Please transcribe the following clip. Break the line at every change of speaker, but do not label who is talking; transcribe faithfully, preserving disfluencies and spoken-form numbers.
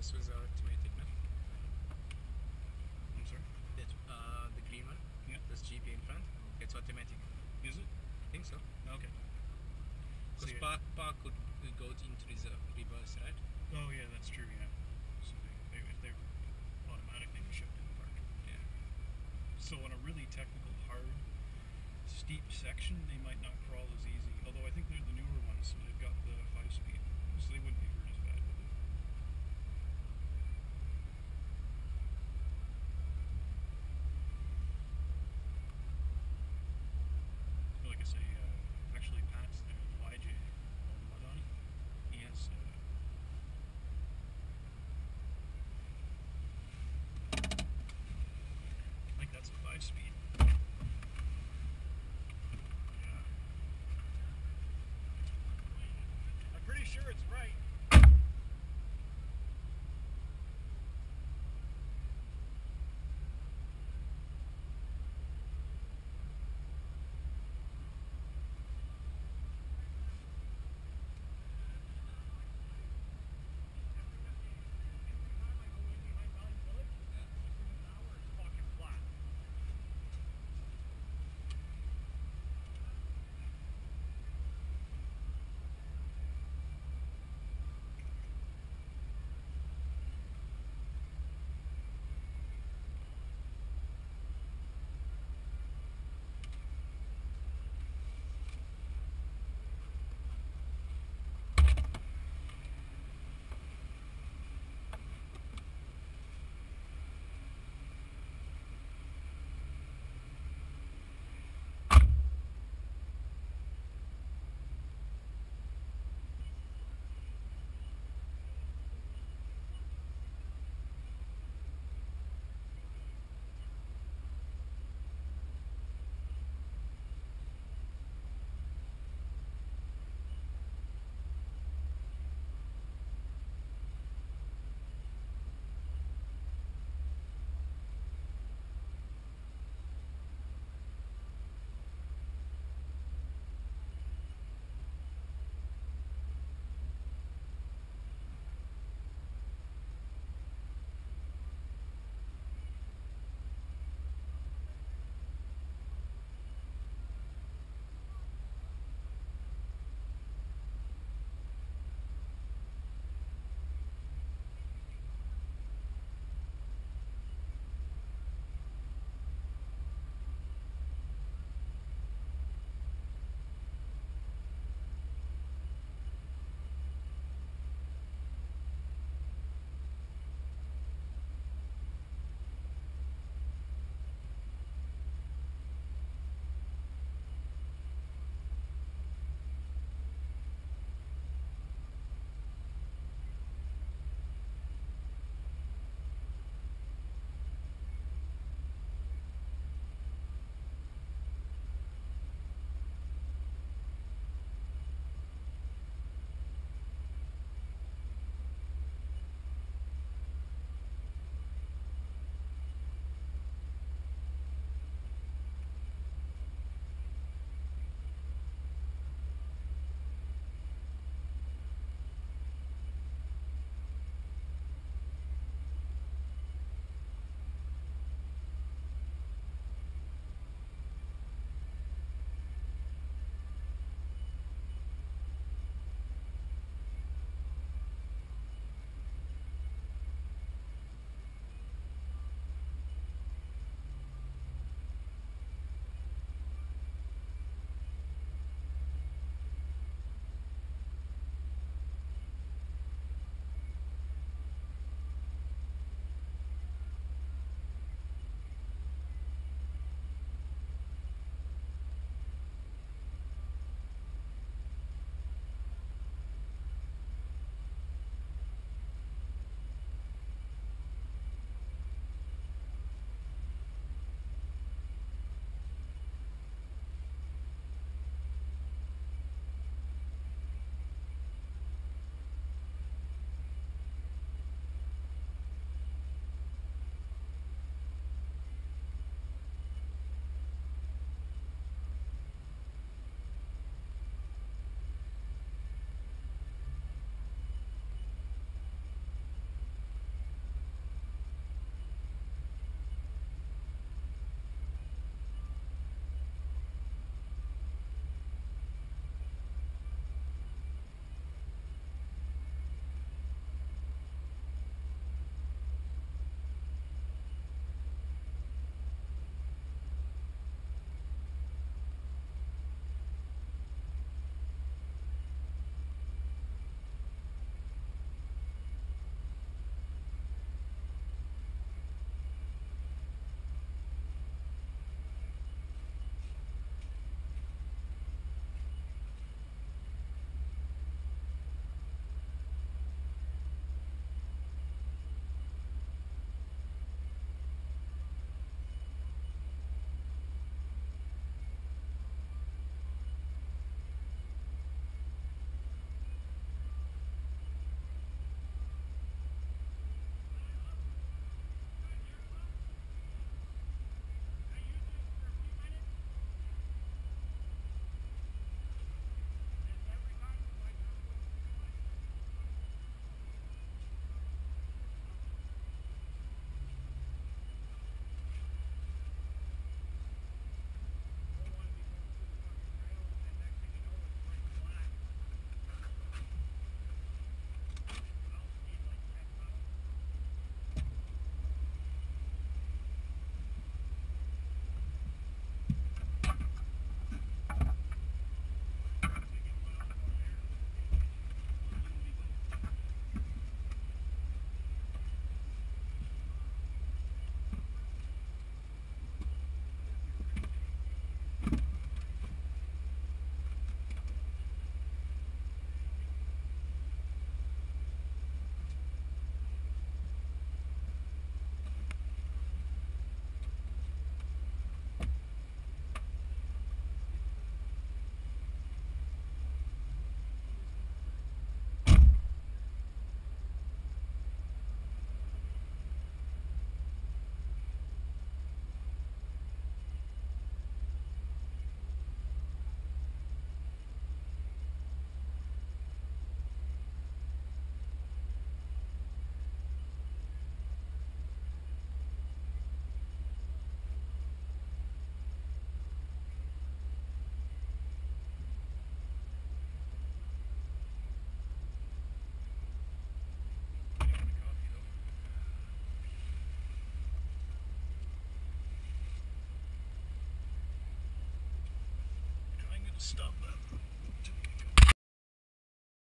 this was automatic, no?
I'm sorry?
That, uh, the green one?
Yeah.
This G P in front? It's automatic.
Is it?
I think so.
Okay.
Because
So, yeah.
park, park could go into reserve, reverse, right?
Oh yeah, that's true, yeah. So they, they, if they're automatic, they shift in the park.
Yeah.
So on a really technical, hard, steep section, they might not crawl as easy. Although I think they're the newer ones, so they've got the five speed, so they wouldn't be hurt as bad with it. Like I say, uh, actually Pat's there, the Y J, all the mud on it. He has, uh, I think that's a five speed. Yeah.
Stop that.